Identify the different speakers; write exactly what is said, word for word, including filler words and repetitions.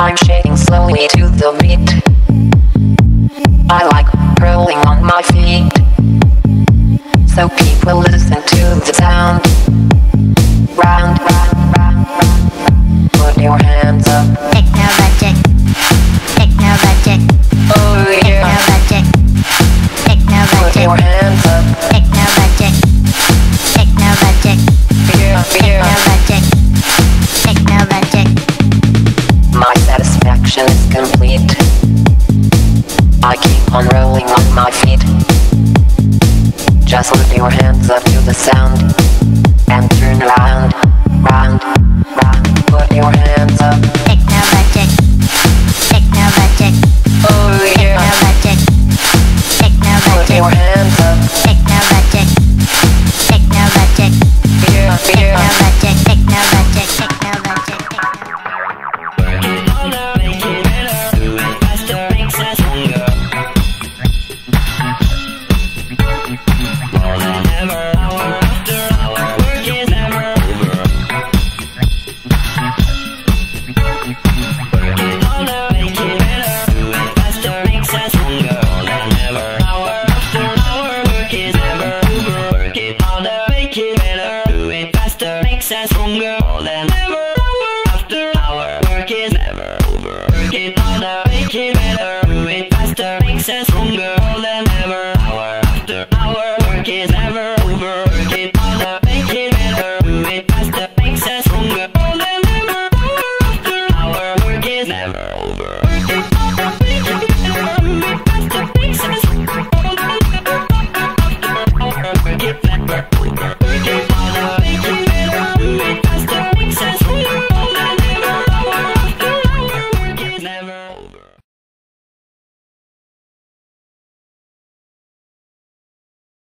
Speaker 1: I'm shaking slowly to the beat. I like rolling on my feet, so people listen to the sound. Round, round, round, round. Put your hands up.
Speaker 2: Technologic, technologic.
Speaker 1: Oh yeah.
Speaker 2: Technologic, technologic.
Speaker 1: Put your hands up.
Speaker 2: Technologic, technologic.
Speaker 1: Yeah, yeah.
Speaker 2: Technologic, technologic.
Speaker 1: My satisfaction is complete. I keep on rolling on my feet. Just lift your hands up to the sound and turn round, round, round. Put your hands up.
Speaker 2: Technologic, technologic.
Speaker 1: Oh yeah.
Speaker 2: Technologic, technologic.
Speaker 1: Put your hands up.
Speaker 2: Technologic, technologic.
Speaker 1: Yeah, yeah.
Speaker 2: Technologic, technologic, technologic.
Speaker 3: Stronger than ever. After hour, work is never over. Work it harder, make it better. Do it faster, makes us stronger than ever.